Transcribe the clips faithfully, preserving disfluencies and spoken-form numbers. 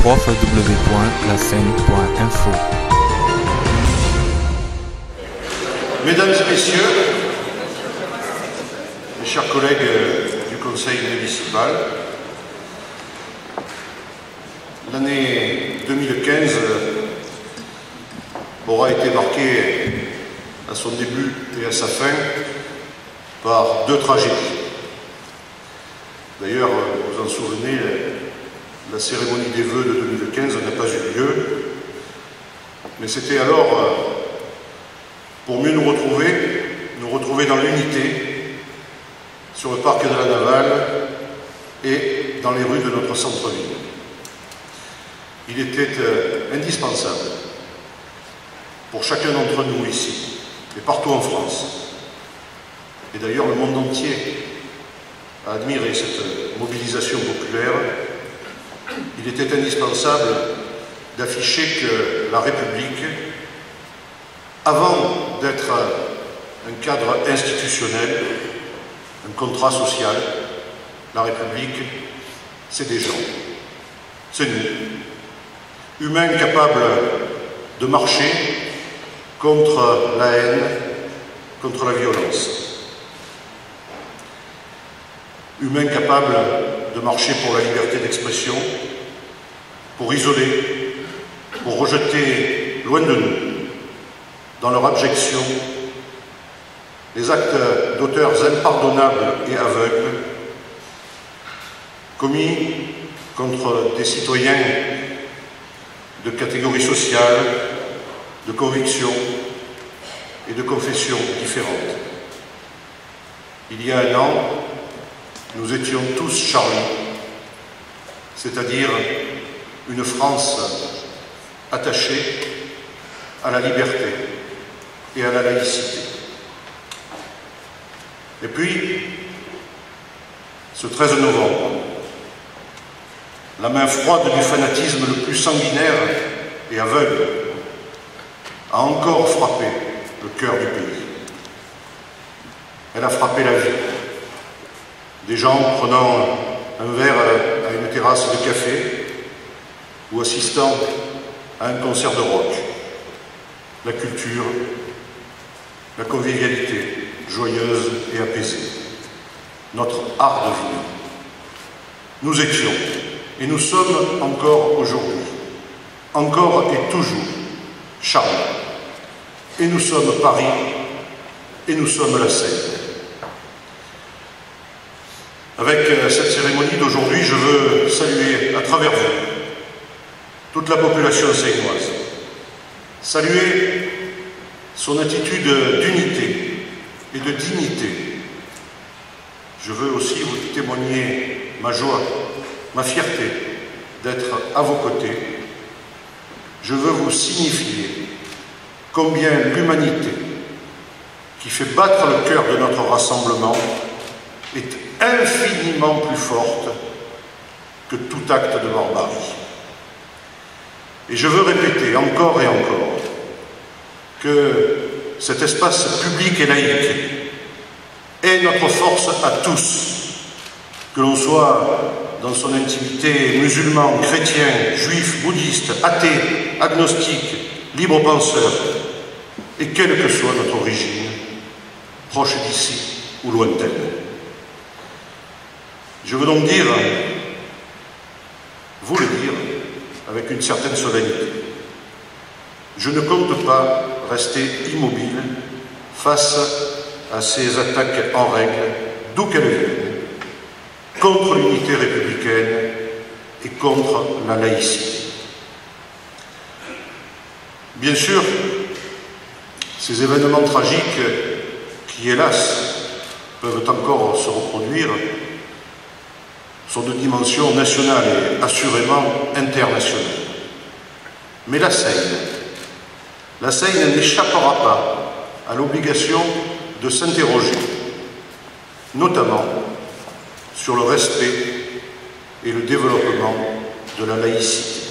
w w w point la seine point info. Mesdames et messieurs, mes chers collègues du conseil municipal, l'année deux mille quinze aura été marquée à son début et à sa fin par deux tragédies. D'ailleurs, vous vous en souvenez, la cérémonie des vœux de deux mille quinze n'a pas eu lieu, mais c'était alors pour mieux nous retrouver, nous retrouver dans l'unité sur le parc de la Navale et dans les rues de notre centre-ville. Il était euh, indispensable pour chacun d'entre nous ici et partout en France, et d'ailleurs le monde entier a admiré cette mobilisation populaire. Il était indispensable d'afficher que la République, avant d'être un cadre institutionnel, un contrat social, la République, c'est des gens, c'est nous, humains capables de marcher contre la haine, contre la violence, humains capables de marcher pour la liberté d'expression, pour isoler, pour rejeter loin de nous, dans leur abjection, les actes d'auteurs impardonnables et aveugles commis contre des citoyens de catégories sociales, de convictions et de confessions différentes. Il y a un an, nous étions tous Charlie, c'est-à-dire une France attachée à la liberté et à la laïcité. Et puis, ce treize novembre, la main froide du fanatisme le plus sanguinaire et aveugle a encore frappé le cœur du pays. Elle a frappé la vie. Des gens prenant un verre à une terrasse de café ou assistant à un concert de rock. La culture, la convivialité joyeuse et apaisée, notre art de vivre. Nous étions, et nous sommes encore aujourd'hui, encore et toujours, Charlie. Et nous sommes Paris, et nous sommes la Seine. Avec cette cérémonie d'aujourd'hui, je veux saluer à travers vous toute la population seinoise, saluer son attitude d'unité et de dignité. Je veux aussi vous témoigner ma joie, ma fierté d'être à vos côtés. Je veux vous signifier combien l'humanité, qui fait battre le cœur de notre rassemblement, est infiniment plus forte que tout acte de barbarie. Et je veux répéter encore et encore que cet espace public et laïque est notre force à tous, que l'on soit dans son intimité musulman, chrétien, juif, bouddhiste, athée, agnostique, libre penseur, et quelle que soit notre origine, proche d'ici ou lointaine. Je veux donc dire, vous le dire, avec une certaine solennité, je ne compte pas rester immobile face à ces attaques en règle, d'où qu'elles viennent, contre l'unité républicaine et contre la laïcité. Bien sûr, ces événements tragiques qui, hélas, peuvent encore se reproduire, sont de dimension nationale et assurément internationale. Mais la Seine, la Seine n'échappera pas à l'obligation de s'interroger, notamment sur le respect et le développement de la laïcité.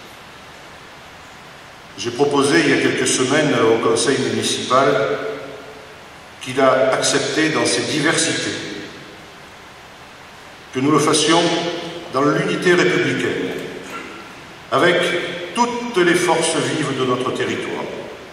J'ai proposé il y a quelques semaines au conseil municipal qu'il a accepté dans ses diversités que nous le fassions dans l'unité républicaine, avec toutes les forces vives de notre territoire.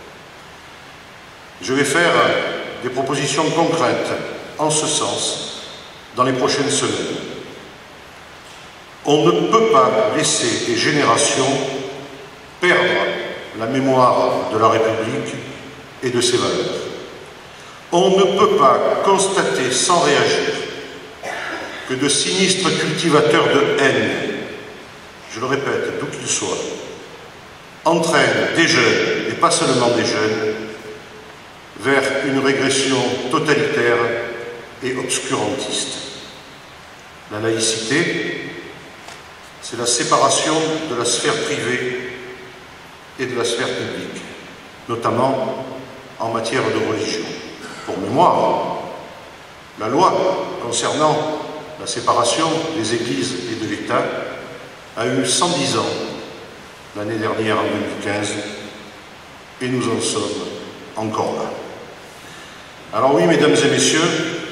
Je vais faire des propositions concrètes en ce sens dans les prochaines semaines. On ne peut pas laisser des générations perdre la mémoire de la République et de ses valeurs. On ne peut pas constater sans réagir que de sinistres cultivateurs de haine, je le répète, d'où qu'ils soient, entraînent des jeunes, et pas seulement des jeunes, vers une régression totalitaire et obscurantiste. La laïcité, c'est la séparation de la sphère privée et de la sphère publique, notamment en matière de religion. Pour mémoire, la loi concernant la séparation des églises et de l'État a eu cent dix ans l'année dernière en deux mille quinze et nous en sommes encore là. Alors oui, mesdames et messieurs,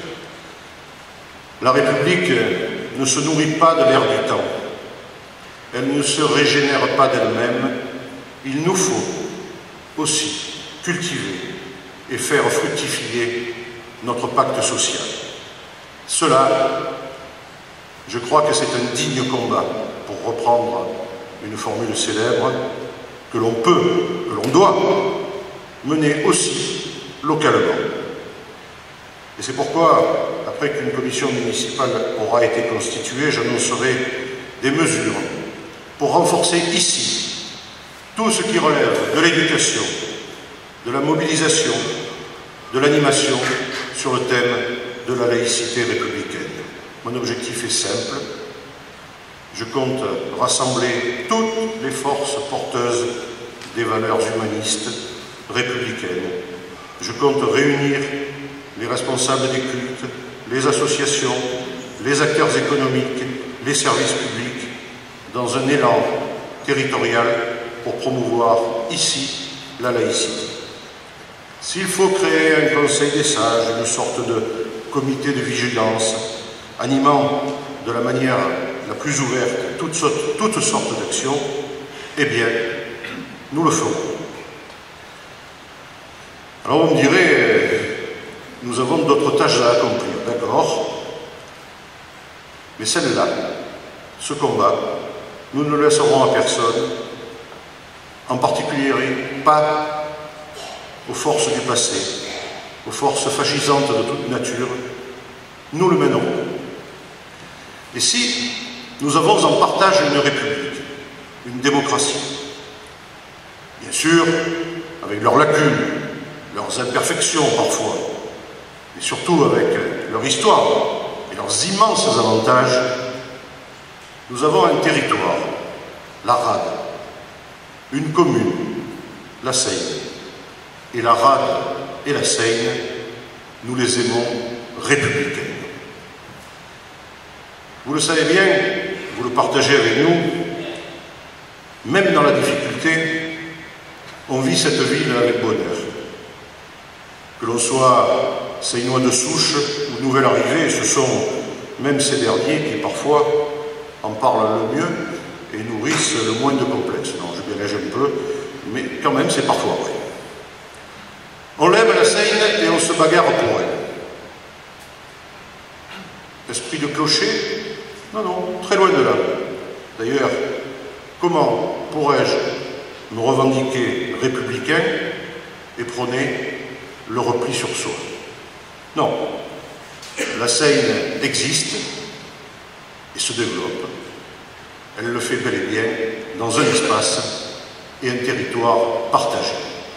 la République ne se nourrit pas de l'air du temps. Elle ne se régénère pas d'elle-même. Il nous faut aussi cultiver et faire fructifier notre pacte social. Cela, je crois que c'est un digne combat, pour reprendre une formule célèbre, que l'on peut, que l'on doit mener aussi localement. Et c'est pourquoi, après qu'une commission municipale aura été constituée, j'annoncerai des mesures pour renforcer ici tout ce qui relève de l'éducation, de la mobilisation, de l'animation sur le thème de la laïcité républicaine. Mon objectif est simple. Je compte rassembler toutes les forces porteuses des valeurs humanistes républicaines. Je compte réunir les responsables des cultes, les associations, les acteurs économiques, les services publics, dans un élan territorial pour promouvoir ici la laïcité. S'il faut créer un conseil des sages, une sorte de comité de vigilance, animant de la manière la plus ouverte toutes sortes, toutes sortes d'actions, eh bien, nous le ferons. Alors vous me direz, nous avons d'autres tâches à accomplir, d'accord, mais celle-là, ce combat, nous ne le laisserons à personne, en particulier pas aux forces du passé, aux forces fascisantes de toute nature. Nous le mènerons. Et si nous avons en partage une république, une démocratie, bien sûr, avec leurs lacunes, leurs imperfections parfois, et surtout avec leur histoire et leurs immenses avantages, nous avons un territoire, la Rade, une commune, la Seine, et la Rade et la Seine, nous les aimons républicaines. Vous le savez bien, vous le partagez avec nous, même dans la difficulté, on vit cette ville avec bonheur. Que l'on soit Seinois de souche ou nouvel arrivé, ce sont même ces derniers qui parfois en parlent le mieux et nourrissent le moins de complexes. Non, je bienlège un peu, mais quand même c'est parfois vrai. On lève la Seine et on se bagarre pour elle. Esprit de clocher? Non, non, très loin de là. D'ailleurs, comment pourrais-je me revendiquer républicain et prôner le repli sur soi? Non, la Seine existe et se développe. Elle le fait bel et bien dans un espace et un territoire partagé.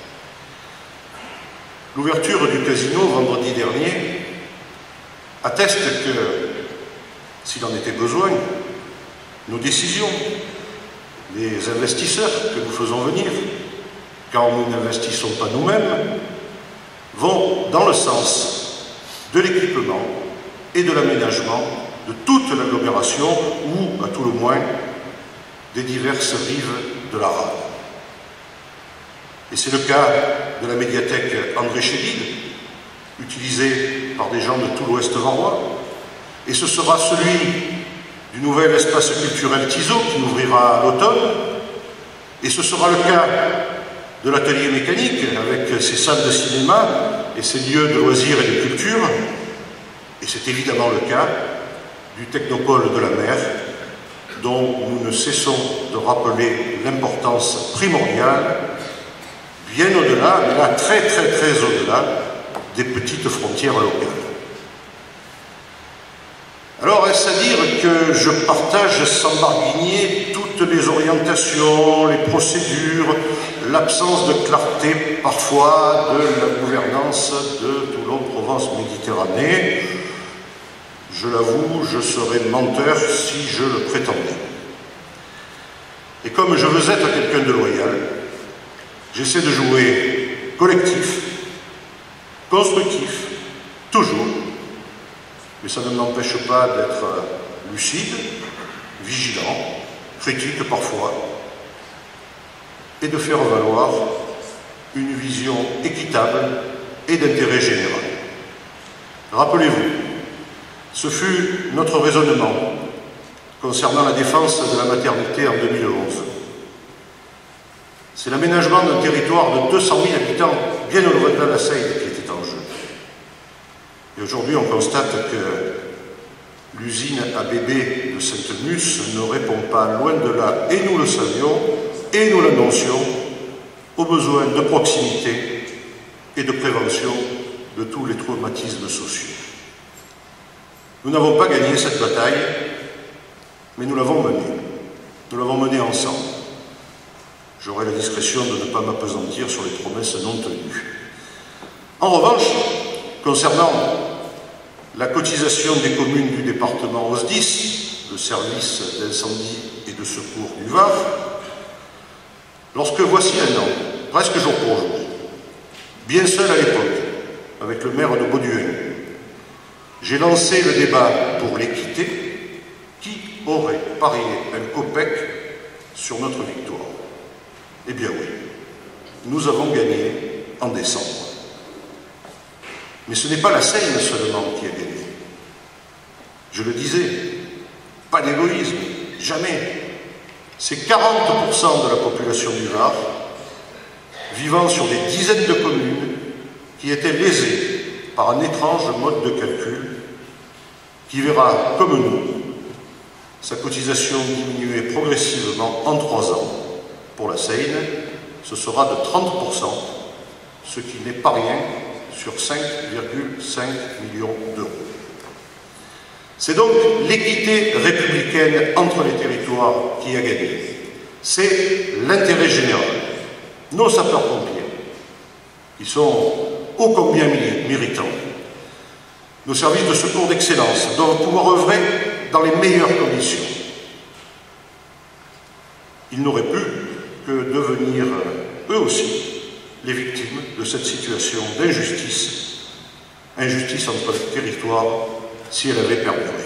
L'ouverture du casino vendredi dernier atteste que, s'il en était besoin, nos décisions, les investisseurs que nous faisons venir, quand nous n'investissons pas nous-mêmes, vont dans le sens de l'équipement et de l'aménagement de toute l'agglomération ou, à tout le moins, des diverses rives de la Rade. Et c'est le cas de la médiathèque André Chédid, utilisée par des gens de tout l'Ouest varois, et ce sera celui du nouvel espace culturel Tizot qui ouvrira à l'automne, Et ce sera le cas de l'atelier mécanique, avec ses salles de cinéma et ses lieux de loisirs et de culture. Et c'est évidemment le cas du technopôle de la mer, dont nous ne cessons de rappeler l'importance primordiale, bien au-delà, mais là très très très au-delà, des petites frontières locales. Alors, est-ce à dire que je partage sans barguigner toutes les orientations, les procédures, l'absence de clarté parfois de la gouvernance de Toulon-Provence-Méditerranée? Je l'avoue, je serais menteur si je le prétendais. Et comme je veux être quelqu'un de loyal, j'essaie de jouer collectif, constructif, toujours, mais ça ne m'empêche pas d'être lucide, vigilant, critique parfois, et de faire valoir une vision équitable et d'intérêt général. Rappelez-vous, ce fut notre raisonnement concernant la défense de la maternité en deux mille onze. C'est l'aménagement d'un territoire de deux cent mille habitants, bien au-delà de la Seine, qui était en jeu. Et aujourd'hui, on constate que l'usine à bébés de Sainte-Musse ne répond pas, loin de là, et nous le savions, et nous l'annoncions, aux besoins de proximité et de prévention de tous les traumatismes sociaux. Nous n'avons pas gagné cette bataille, mais nous l'avons menée. Nous l'avons menée ensemble. J'aurai la discrétion de ne pas m'appesantir sur les promesses non tenues. En revanche, concernant la cotisation des communes du département au S D I S, le service d'incendie et de secours du Var, lorsque voici un an, presque jour pour jour, bien seul à l'époque, avec le maire de Bauduin, j'ai lancé le débat pour l'équité. Qui aurait parié un copec sur notre victoire? Eh bien oui, nous avons gagné en décembre. Mais ce n'est pas la Seine seulement qui a gagné. Je le disais, pas d'égoïsme, jamais. C'est quarante pour cent de la population du Var, vivant sur des dizaines de communes, qui étaient lésées par un étrange mode de calcul qui verra, comme nous, sa cotisation diminuer progressivement en trois ans. Pour la Seine, ce sera de trente pour cent, ce qui n'est pas rien sur cinq virgule cinq millions d'euros. C'est donc l'équité républicaine entre les territoires qui a gagné. C'est l'intérêt général. Nos sapeurs-pompiers, qui sont ô combien méritants, nos services de secours d'excellence doivent pouvoir œuvrer dans les meilleures conditions. Ils n'auraient pu que devenir, eux aussi, les victimes de cette situation d'injustice, injustice entre les territoires, si elle avait perduré.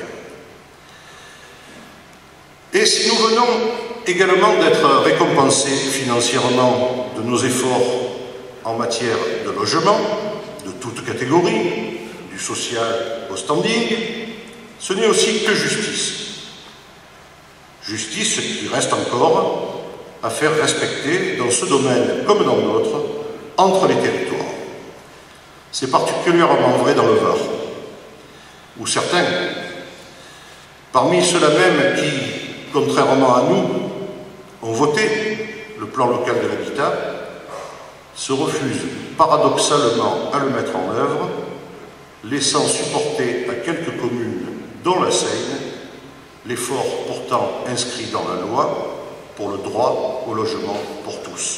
Et si nous venons également d'être récompensés financièrement de nos efforts en matière de logement, de toute catégorie, du social au standing, ce n'est aussi que justice. Justice qui reste encore à faire respecter dans ce domaine comme dans d'autres, entre les territoires. C'est particulièrement vrai dans le Var, où certains, parmi ceux-là même qui, contrairement à nous, ont voté le plan local de l'habitat, se refusent paradoxalement à le mettre en œuvre, laissant supporter à quelques communes, dont la Seine, l'effort pourtant inscrit dans la loi pour le droit au logement pour tous.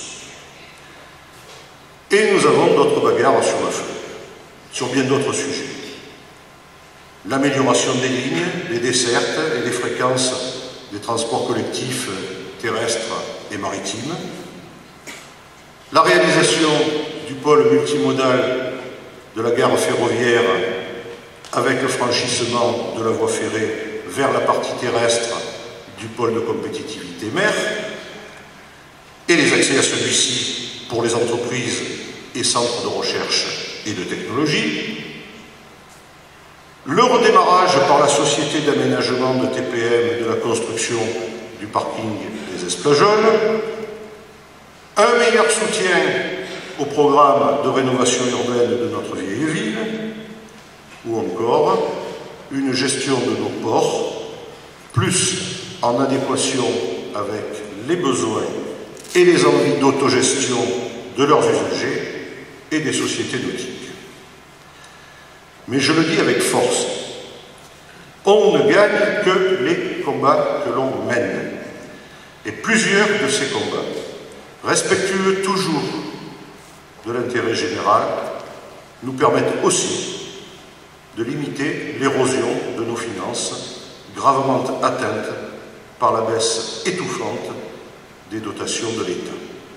Et nous avons d'autres bagarres sur le feu, sur bien d'autres sujets. L'amélioration des lignes, des dessertes et des fréquences des transports collectifs terrestres et maritimes, la réalisation du pôle multimodal de la gare ferroviaire avec le franchissement de la voie ferrée vers la partie terrestre du pôle de compétitivité mer et les accès à celui-ci pour les entreprises et centres de recherche et de technologie, le redémarrage par la société d'aménagement de T P M de la construction du parking des Esplageoles, un meilleur soutien au programme de rénovation urbaine de notre vieille ville, ou encore une gestion de nos ports plus en adéquation avec les besoins et les envies d'autogestion de leurs usagers et des sociétés nautiques. Mais je le dis avec force, on ne gagne que les combats que l'on mène. Et plusieurs de ces combats, respectueux toujours de l'intérêt général, nous permettent aussi de limiter l'érosion de nos finances, gravement atteintes par la baisse étouffante des dotations de l'État.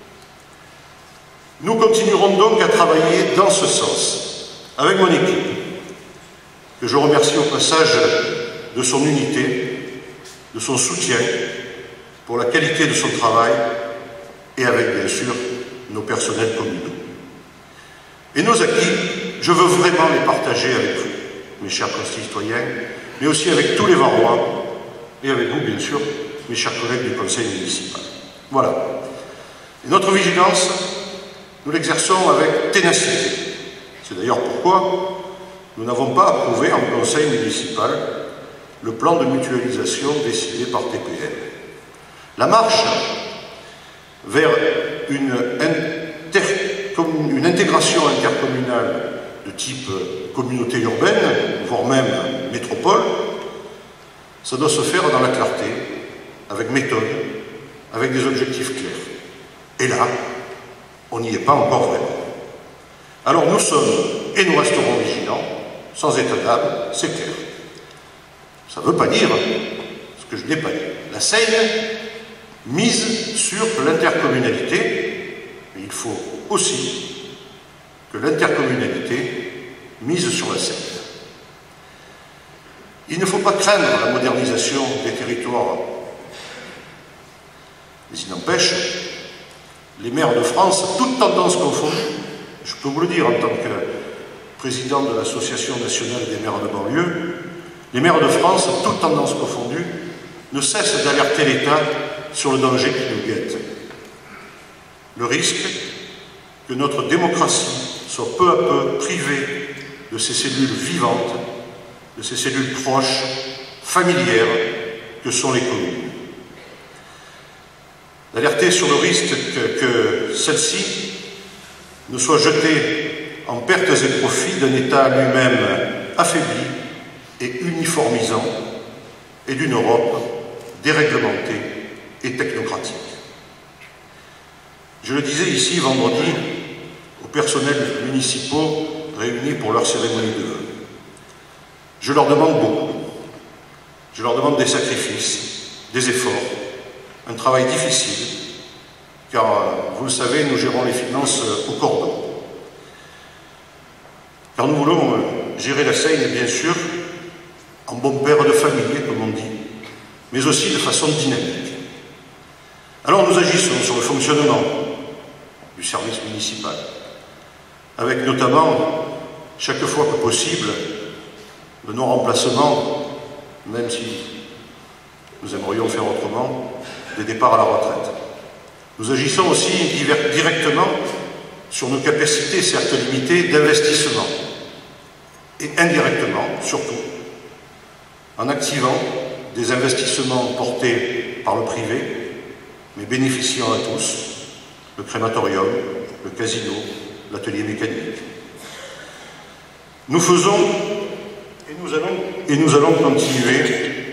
Nous continuerons donc à travailler dans ce sens, avec mon équipe, que je remercie au passage de son unité, de son soutien, pour la qualité de son travail, et avec, bien sûr, nos personnels communaux. Et nos acquis, je veux vraiment les partager avec vous, mes chers concitoyens, mais aussi avec tous les Varois, et avec vous, bien sûr, mes chers collègues du conseil municipal. Voilà. Et notre vigilance, nous l'exerçons avec ténacité. C'est d'ailleurs pourquoi nous n'avons pas approuvé en conseil municipal le plan de mutualisation décidé par T P L. La marche vers une, inter, une intégration intercommunale de type communauté urbaine, voire même métropole, ça doit se faire dans la clarté, avec méthode, avec des objectifs clairs. Et là, on n'y est pas encore vraiment. Alors nous sommes, et nous resterons vigilants, sans état d'âme, c'est clair. Ça ne veut pas dire ce que je n'ai pas dit. La Seine mise sur l'intercommunalité, mais il faut aussi que l'intercommunalité mise sur la Seine. Il ne faut pas craindre la modernisation des territoires, mais il n'empêche, les maires de France, toutes tendances confondues, je peux vous le dire en tant que président de l'Association nationale des maires de banlieue, les maires de France, toutes tendances confondues, ne cessent d'alerter l'État sur le danger qui nous guette. Le risque que notre démocratie soit peu à peu privée de ses cellules vivantes, de ces cellules proches, familières, que sont les communes. D'alerter sur le risque que, que celle-ci ne soit jetée en pertes et profits d'un État lui-même affaibli et uniformisant, et d'une Europe déréglementée et technocratique. Je le disais ici vendredi aux personnels municipaux réunis pour leur cérémonie de vœux. Je leur demande beaucoup. Je leur demande des sacrifices, des efforts, un travail difficile, car, vous le savez, nous gérons les finances au cordon. Car nous voulons gérer la Seine, bien sûr, en bon père de famille, comme on dit, mais aussi de façon dynamique. Alors nous agissons sur le fonctionnement du service municipal, avec notamment, chaque fois que possible, le non-remplacement, même si nous aimerions faire autrement, des départs à la retraite. Nous agissons aussi directement sur nos capacités, certes limitées, d'investissement, et indirectement, surtout, en activant des investissements portés par le privé, mais bénéficiant à tous, le crématorium, le casino, l'atelier mécanique. Nous faisons, et nous allons, et nous allons continuer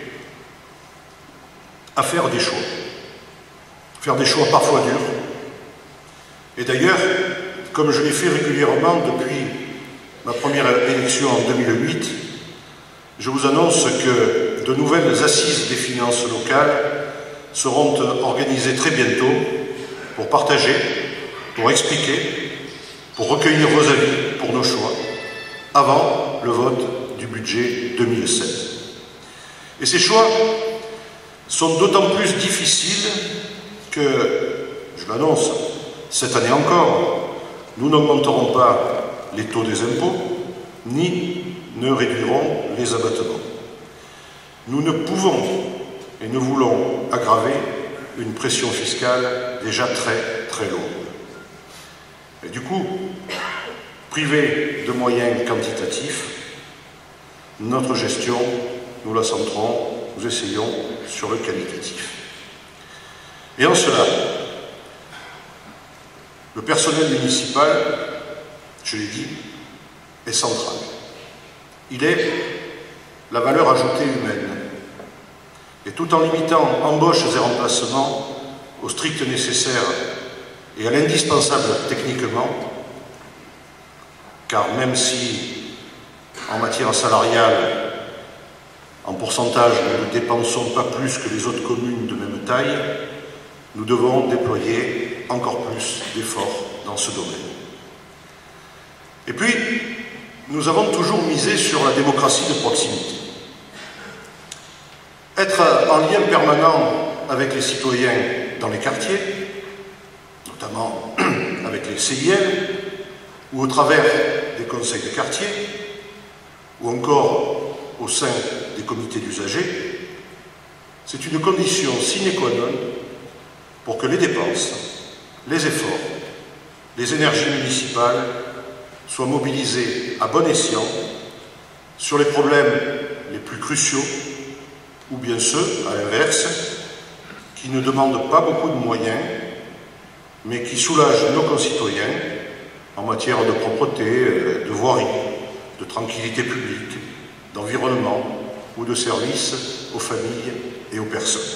à faire des choix. Faire des choix parfois durs. Et d'ailleurs, comme je l'ai fait régulièrement depuis ma première élection en deux mille huit, je vous annonce que de nouvelles assises des finances locales seront organisées très bientôt pour partager, pour expliquer, pour recueillir vos avis pour nos choix, avant le vote du budget deux mille sept. Et ces choix sont d'autant plus difficiles que, je l'annonce, cette année encore, nous n'augmenterons pas les taux des impôts, ni ne réduirons les abattements. Nous ne pouvons et ne voulons aggraver une pression fiscale déjà très, très très lourde. Et du coup, privé de moyens quantitatifs, notre gestion, nous la centrons, nous essayons sur le qualitatif. Et en cela, le personnel municipal, je l'ai dit, est central. Il est la valeur ajoutée humaine. Et tout en limitant embauches et remplacements au strict nécessaire et à l'indispensable techniquement, car même si en matière salariale, en pourcentage, nous ne dépensons pas plus que les autres communes de même taille, nous devons déployer encore plus d'efforts dans ce domaine. Et puis, nous avons toujours misé sur la démocratie de proximité. Être en lien permanent avec les citoyens dans les quartiers, notamment avec les C I L, ou au travers des conseils de quartier, ou encore au sein des comités d'usagers, c'est une condition sine qua non pour que les dépenses, les efforts, les énergies municipales soient mobilisés à bon escient sur les problèmes les plus cruciaux ou bien ceux, à l'inverse, qui ne demandent pas beaucoup de moyens, mais qui soulagent nos concitoyens en matière de propreté, de voirie, de tranquillité publique, d'environnement ou de services aux familles et aux personnes.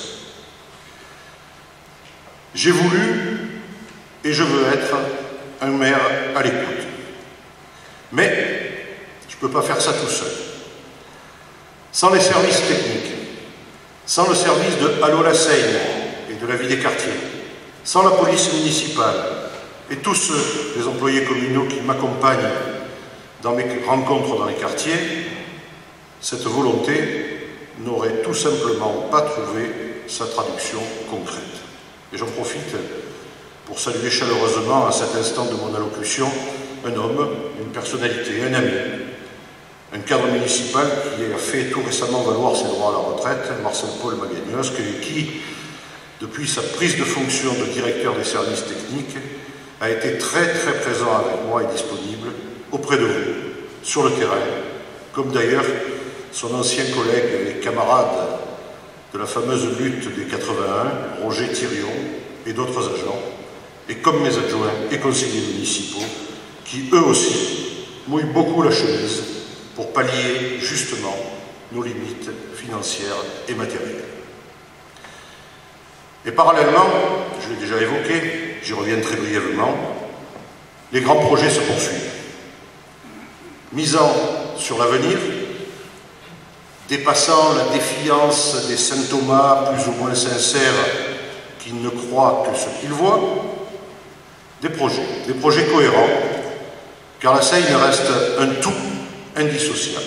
J'ai voulu et je veux être un maire à l'écoute. Mais je ne peux pas faire ça tout seul. Sans les services techniques, sans le service de Allô la Seine et de la vie des quartiers, sans la police municipale et tous ceux, les employés communaux qui m'accompagnent dans mes rencontres dans les quartiers, cette volonté n'aurait tout simplement pas trouvé sa traduction concrète. Et j'en profite pour saluer chaleureusement à cet instant de mon allocution un homme, une personnalité, un ami, un cadre municipal qui a fait tout récemment valoir ses droits à la retraite, Marcel-Paul Magagnos, qui, depuis sa prise de fonction de directeur des services techniques, a été très très présent avec moi et disponible auprès de vous, sur le terrain, comme d'ailleurs son ancien collègue et camarade de la fameuse lutte des quatre-vingt-un, Roger Thirion, et d'autres agents, et comme mes adjoints et conseillers municipaux, qui eux aussi mouillent beaucoup la chemise pour pallier justement nos limites financières et matérielles. Et parallèlement, je l'ai déjà évoqué, j'y reviens très brièvement, les grands projets se poursuivent. Misant sur l'avenir, dépassant la défiance des saint Thomas plus ou moins sincères qui ne croient que ce qu'ils voient, des projets, des projets cohérents, car la Seine reste un tout indissociable.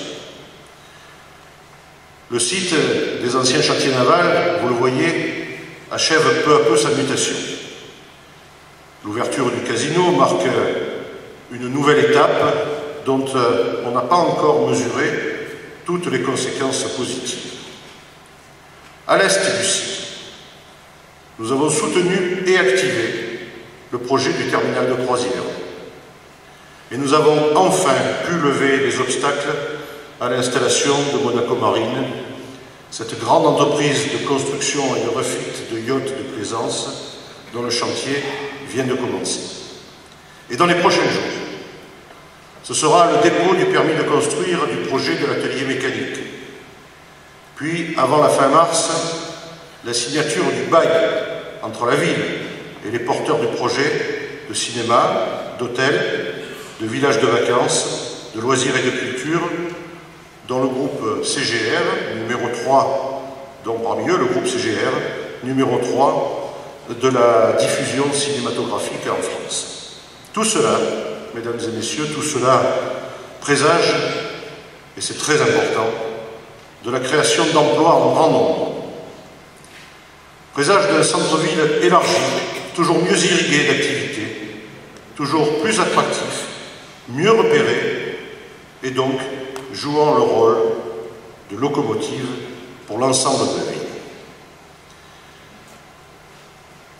Le site des anciens chantiers navals, vous le voyez, achève peu à peu sa mutation. L'ouverture du casino marque une nouvelle étape dont on n'a pas encore mesuré toutes les conséquences positives. À l'est du site, nous avons soutenu et activé le projet du terminal de croisière. Et nous avons enfin pu lever les obstacles à l'installation de Monaco Marine, cette grande entreprise de construction et de refit de yachts de plaisance dont le chantier vient de commencer. Et dans les prochains jours, ce sera le dépôt du permis de construire du projet de l'atelier mécanique. Puis, avant la fin mars, la signature du bail entre la ville et les porteurs du projet de cinéma, d'hôtels, de villages de vacances, de loisirs et de culture, dont le groupe C G R, numéro trois, dont parmi eux le groupe C G R, numéro trois de la diffusion cinématographique en France. Tout cela, mesdames et messieurs, tout cela présage, et c'est très important, de la création d'emplois en grand nombre. Présage d'un centre-ville élargi, toujours mieux irrigué d'activités, toujours plus attractif, mieux repéré, et donc jouant le rôle de locomotive pour l'ensemble de la ville.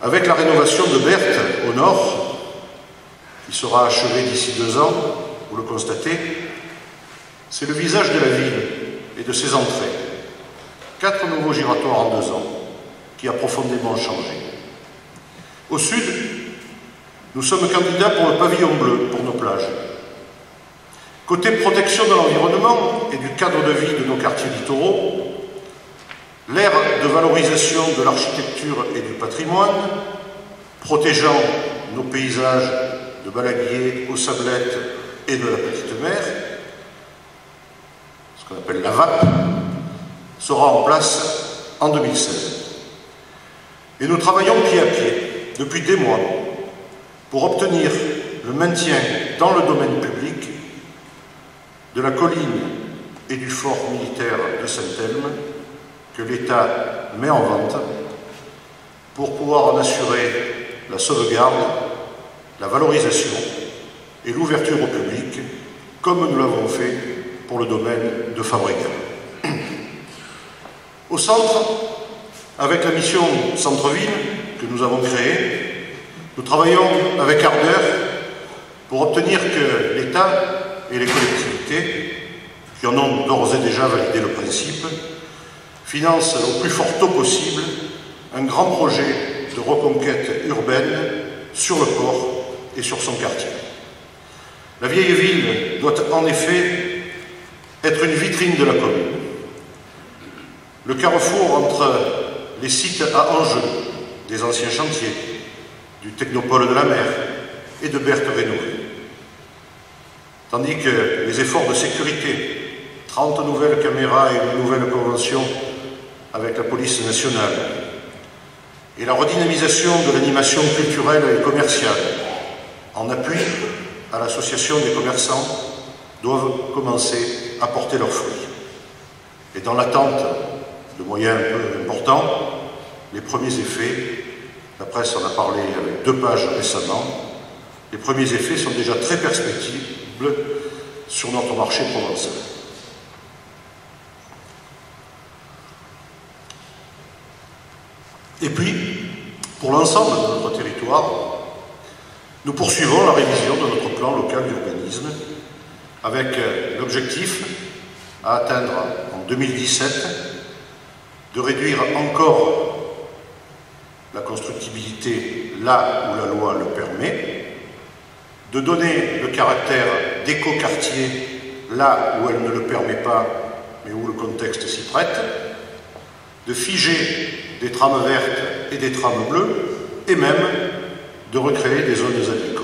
Avec la rénovation de Berthe au nord, qui sera achevée d'ici deux ans, vous le constatez, c'est le visage de la ville et de ses entrées. Quatre nouveaux giratoires en deux ans, qui a profondément changé. Au sud, nous sommes candidats pour le pavillon bleu pour nos plages. Côté protection de l'environnement et du cadre de vie de nos quartiers littoraux, l'ère de valorisation de l'architecture et du patrimoine, protégeant nos paysages de Balaguier aux Sablettes et de la Petite Mer, ce qu'on appelle la V A P, sera en place en deux mille seize. Et nous travaillons pied à pied depuis des mois pour obtenir le maintien dans le domaine public de la colline et du fort militaire de Saint-Elme que l'État met en vente pour pouvoir en assurer la sauvegarde, la valorisation et l'ouverture au public, comme nous l'avons fait pour le domaine de Fabregat. Au centre, avec la mission Centre-Ville que nous avons créée, nous travaillons avec ardeur pour obtenir que l'État et les collectivités, qui en ont d'ores et déjà validé le principe, financent au plus fort taux possible un grand projet de reconquête urbaine sur le port et sur son quartier. La vieille ville doit en effet être une vitrine de la commune. Le carrefour entre les sites à enjeu des anciens chantiers, du Technopole de la Mer et de Berthe rénové. Tandis que les efforts de sécurité, trente nouvelles caméras et une nouvelle convention avec la police nationale, et la redynamisation de l'animation culturelle et commerciale, en appui à l'association des commerçants, doivent commencer à porter leurs fruits. Et dans l'attente de moyens un peu importants, les premiers effets, la presse en a parlé avec deux pages récemment, les premiers effets sont déjà très perspectives sur notre marché provençal. Et puis, pour l'ensemble de notre territoire, nous poursuivons la révision de notre plan local d'urbanisme avec l'objectif à atteindre en deux mille dix-sept de réduire encore la constructibilité là où la loi le permet, de donner le caractère d'éco-quartier là où elle ne le permet pas, mais où le contexte s'y prête, de figer des trames vertes et des trames bleues, et même de recréer des zones agricoles.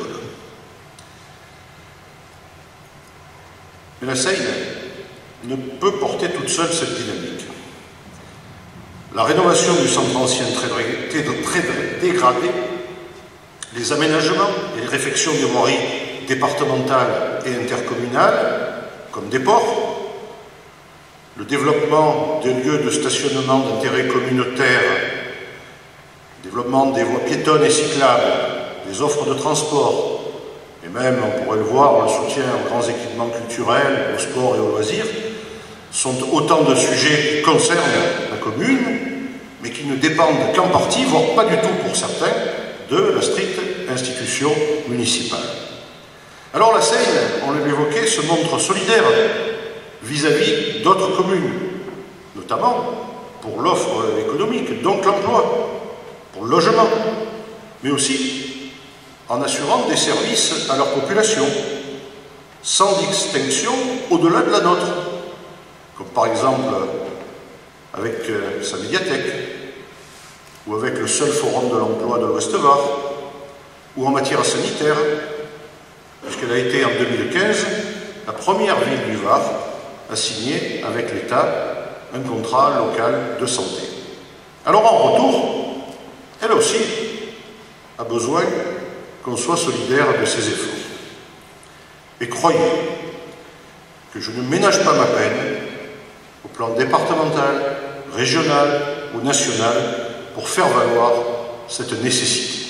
Mais la Seine ne peut porter toute seule cette dynamique. La rénovation du centre ancien très, très dégradé, les aménagements et les réfections des voiries départementales et intercommunales, comme des ports, le développement des lieux de stationnement d'intérêt communautaire, le développement des voies piétonnes et cyclables, des offres de transport, et même, on pourrait le voir, le soutien aux grands équipements culturels, au sport et aux loisirs, sont autant de sujets qui concernent la commune, mais qui ne dépendent qu'en partie, voire pas du tout pour certains, de la stricte institution municipale. Alors la Seine, on l'évoquait, se montre solidaire vis-à-vis d'autres communes, notamment pour l'offre économique, donc l'emploi, pour le logement, mais aussi en assurant des services à leur population, sans distinction au-delà de la nôtre, comme par exemple avec euh, sa médiathèque, ou avec le seul forum de l'emploi de l'Ouest-Var, ou en matière sanitaire, puisqu'elle a été en deux mille quinze la première ville du Var à signer avec l'État un contrat local de santé. Alors en retour, elle aussi a besoin qu'on soit solidaire de ses efforts. Et croyez que je ne ménage pas ma peine au plan départemental, régional ou national pour faire valoir cette nécessité.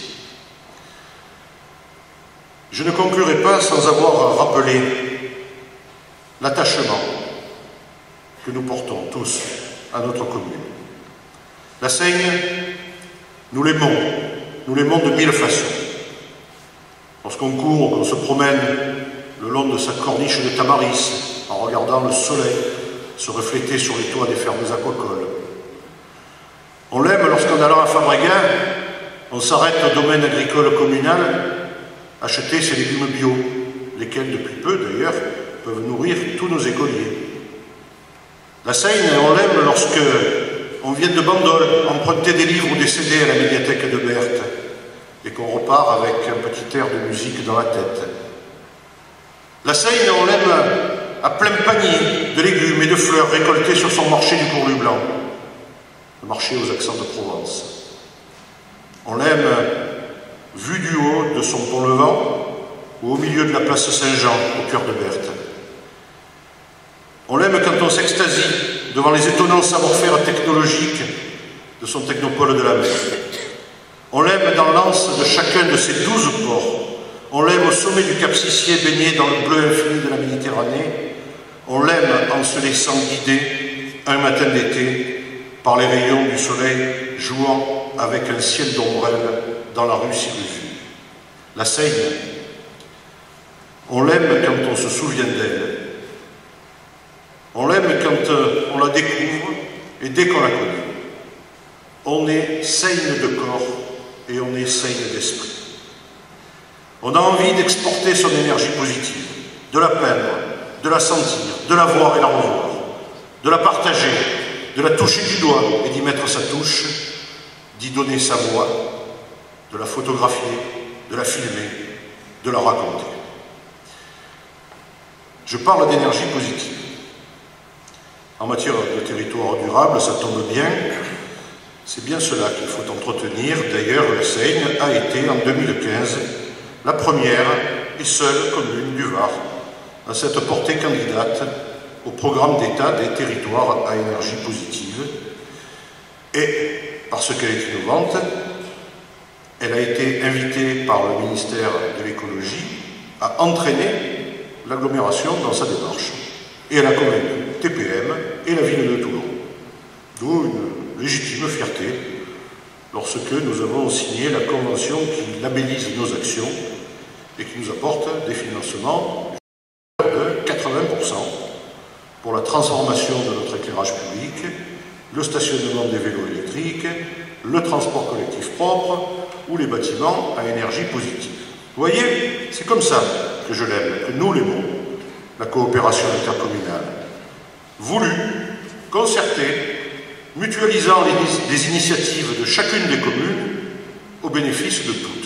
Je ne conclurai pas sans avoir rappelé l'attachement que nous portons tous à notre commune. La Seine, nous l'aimons nous l'aimons de mille façons. Lorsqu'on court, qu'on se promène le long de sa corniche de Tamaris, en regardant le soleil se refléter sur les toits des fermes aquacoles. On l'aime lorsqu'en allant à Fabreguin, on s'arrête au domaine agricole communal, acheter ses légumes bio, lesquels, depuis peu d'ailleurs, peuvent nourrir tous nos écoliers. La Seine, on l'aime lorsque on vient de Bandol, emprunter des livres ou des C D à la médiathèque de Berthe, et qu'on repart avec un petit air de musique dans la tête. La Seine, on l'aime à plein panier de légumes et de fleurs récoltés sur son marché du Courlu Blanc, le marché aux accents de Provence. On l'aime vu du haut de son pont levant ou au milieu de la place Saint-Jean, au cœur de Berthe. On l'aime quand on s'extasie devant les étonnants savoir-faire technologiques de son technopole de la mer. On l'aime dans l'anse de chacun de ses douze ports. On l'aime au sommet du Cap Sissier baigné dans le bleu infini de la Méditerranée. On l'aime en se laissant guider un matin d'été par les rayons du soleil jouant avec un ciel d'ombrelle dans la rue Sirugue. La Seine, on l'aime quand on se souvient d'elle. On l'aime quand on la découvre et dès qu'on la connaît. On est Seine de corps et on est Seine d'esprit. On a envie d'exporter son énergie positive, de la peindre, de la sentir, de la voir et la revoir, de la partager, de la toucher du doigt et d'y mettre sa touche, d'y donner sa voix, de la photographier, de la filmer, de la raconter. Je parle d'énergie positive. En matière de territoire durable, ça tombe bien, c'est bien cela qu'il faut entretenir. D'ailleurs, la Seine a été, en deux mille quinze, la première et seule commune du Var à s'être portée candidate au programme d'État des territoires à énergie positive. Et, parce qu'elle est innovante, elle a été invitée par le ministère de l'Écologie à entraîner l'agglomération dans sa démarche. Et elle a convaincu T P M et la ville de Toulon. D'où une légitime fierté lorsque nous avons signé la convention qui labellise nos actions et qui nous apporte des financements de quatre-vingts pour cent pour la transformation de notre éclairage public, le stationnement des vélos électriques, le transport collectif propre ou les bâtiments à énergie positive. Vous voyez, c'est comme ça que je l'aime, que nous l'aimons, la coopération intercommunale. Voulue, concertée, mutualisant les, les initiatives de chacune des communes au bénéfice de toutes.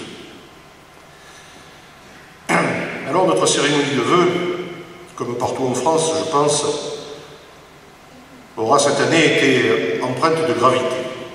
Alors notre cérémonie de vœux, comme partout en France, je pense, aura cette année été empreinte de gravité.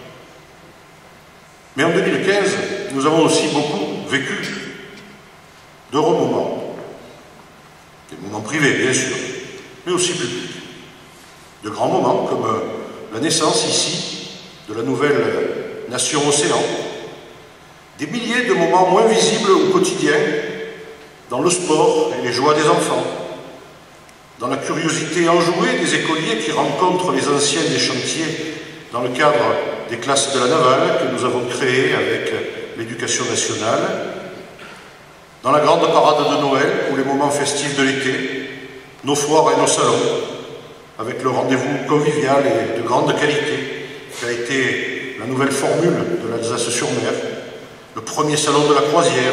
Mais en deux mille quinze, nous avons aussi beaucoup vécu d'heureux moments. Des moments privés, bien sûr, mais aussi publics. De grands moments comme la naissance ici de la nouvelle nation Océan. Des milliers de moments moins visibles au quotidien dans le sport et les joies des enfants, dans la curiosité enjouée des écoliers qui rencontrent les anciens des chantiers dans le cadre des classes de la navale que nous avons créées avec l'éducation nationale, dans la grande parade de Noël ou les moments festifs de l'été, nos foires et nos salons, avec le rendez-vous convivial et de grande qualité qui a été la nouvelle formule de l'Alsace-sur-Mer, le premier salon de la croisière,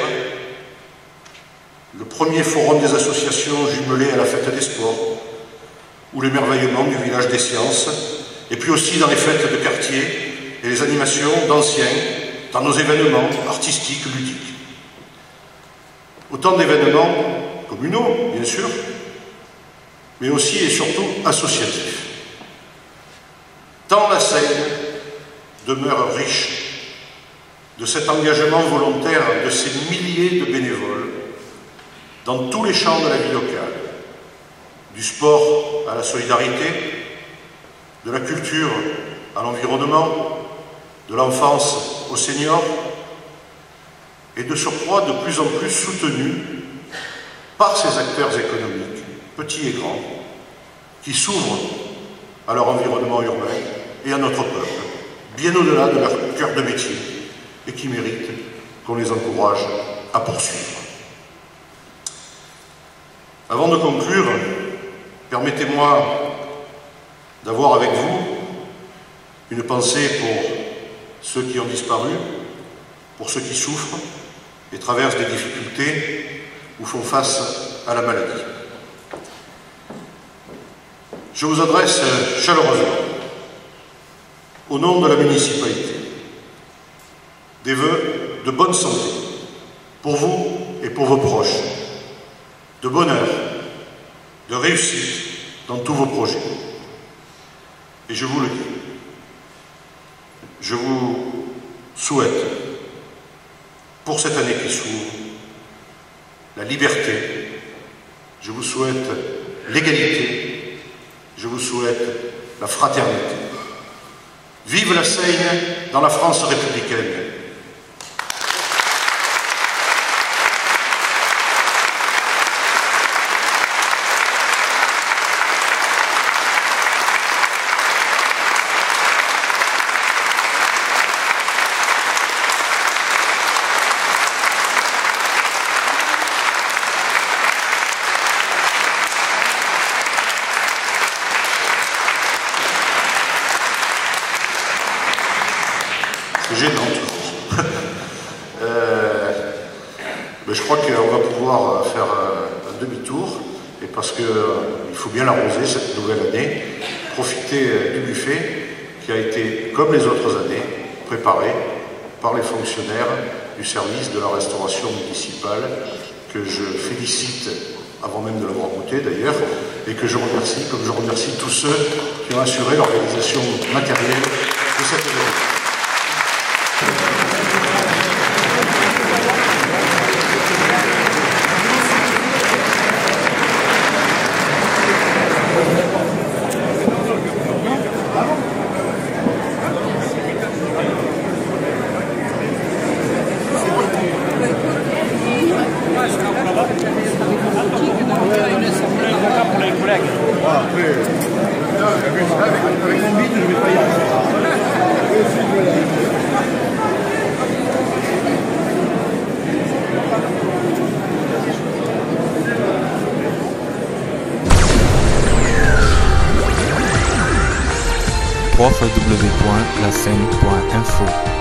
le premier forum des associations jumelées à la fête des sports, ou l'émerveillement du village des sciences, et puis aussi dans les fêtes de quartier et les animations d'anciens, dans nos événements artistiques, ludiques. Autant d'événements communaux, bien sûr, mais aussi et surtout associatifs. Tant la Seine demeure riche de cet engagement volontaire de ces milliers de bénévoles dans tous les champs de la vie locale, du sport à la solidarité, de la culture à l'environnement, de l'enfance aux seniors, et de surcroît de plus en plus soutenu par ces acteurs économiques, petits et grands, qui s'ouvrent à leur environnement urbain et à notre peuple, bien au-delà de leur cœur de métier, et qui méritent qu'on les encourage à poursuivre. Avant de conclure, permettez-moi d'avoir avec vous une pensée pour ceux qui ont disparu, pour ceux qui souffrent et traversent des difficultés ou font face à la maladie. Je vous adresse chaleureusement, au nom de la municipalité, des vœux de bonne santé pour vous et pour vos proches, de bonheur, de réussite dans tous vos projets. Et je vous le dis, je vous souhaite, pour cette année qui s'ouvre, la liberté, je vous souhaite l'égalité, je vous souhaite la fraternité. Vive la Seigne dans la France républicaine. C'est gênant. euh, mais je crois qu'on va pouvoir faire un, un demi-tour, et parce qu'il euh, faut bien l'arroser cette nouvelle année, profiter euh, du buffet qui a été, comme les autres années, préparé par les fonctionnaires du service de la restauration municipale, que je félicite avant même de l'avoir goûté d'ailleurs, et que je remercie, comme je remercie tous ceux qui ont assuré l'organisation matérielle de cet événement. w w w point la seine point info